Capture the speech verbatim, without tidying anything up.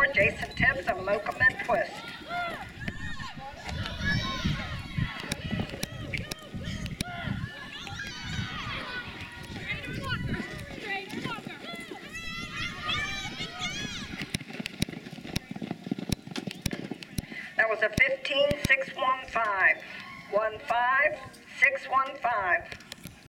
Jason Tibbs of Mokum and Twist. That was a fifteen six one five. one five six one five.